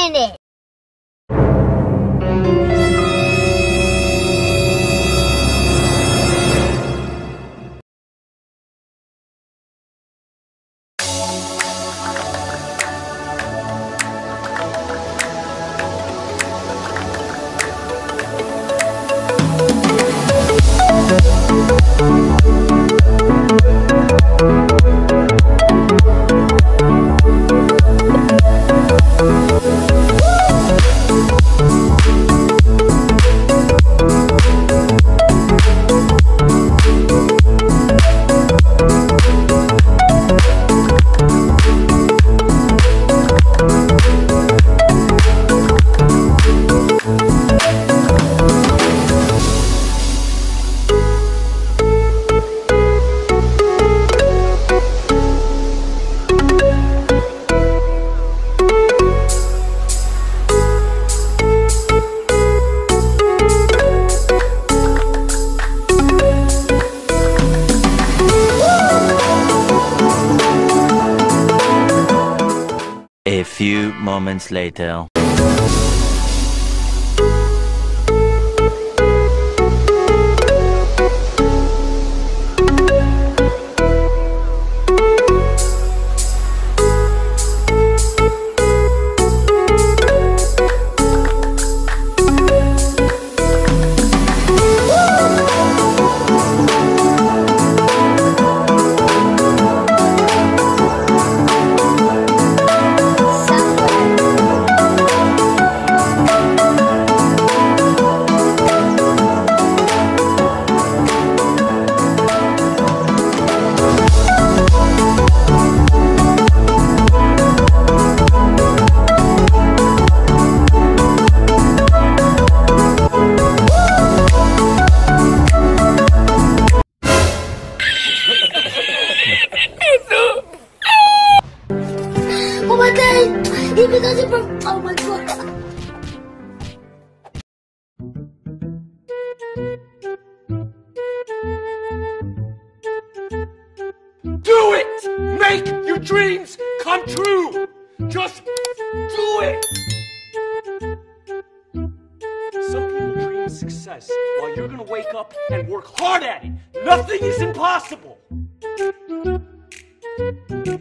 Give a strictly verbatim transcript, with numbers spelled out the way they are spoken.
minute. A few moments later. Oh my god! He does it from. Oh my god! Do it! Make your dreams come true! Just do it! Some people dream of success while you're gonna wake up and work hard at it. Nothing is impossible!